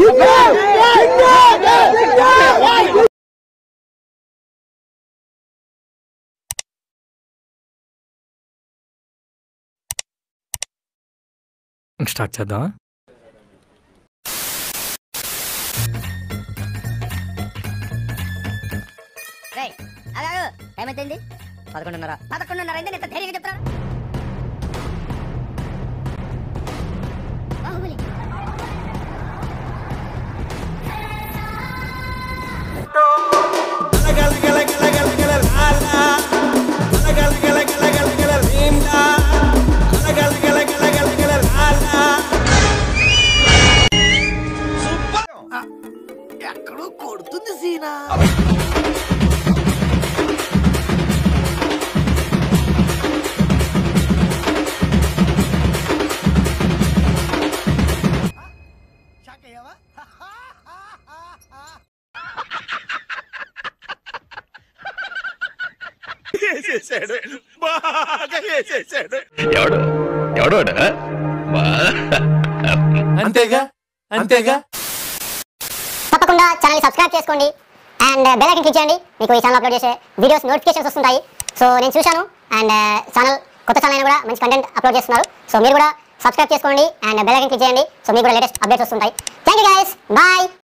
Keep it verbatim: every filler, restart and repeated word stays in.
Start చేద్దాం. Time ఎంతైంది? పదకొండున్నర. పదకొండున్నర అయింది. ఎంత ధైర్యంగా చెప్తారా? బాహుబలి ఎక్కడో కొడుతుంది సీనా. ఎవడు ఎవడు అంతేగా అంతేగా. తప్పకుండా ఛానల్ సబ్స్క్రైబ్ చేసుకోండి అండ్ బెల్ ఐకాన్ క్లిక్ చేయండి. మీకు ఈ ఛానల్ అప్లోడ్ చేసే వీడియోస్ నోటిఫికేషన్స్ వస్తుంటాయి. సో నేను చూశాను అండ్ ఛానల్ కొత్త ఛానల్ అయినా కూడా మంచి కంటెంట్ అప్లోడ్ చేస్తున్నారు. సో మీరు కూడా సబ్స్క్రైబ్ చేసుకోండి అండ్ బెల్ ఐకాన్ క్లిక్ చేయండి. సో మీకు కూడా లేటెస్ట్ అప్డేట్స్ వస్తుంటాయి. Thank you guys, bye.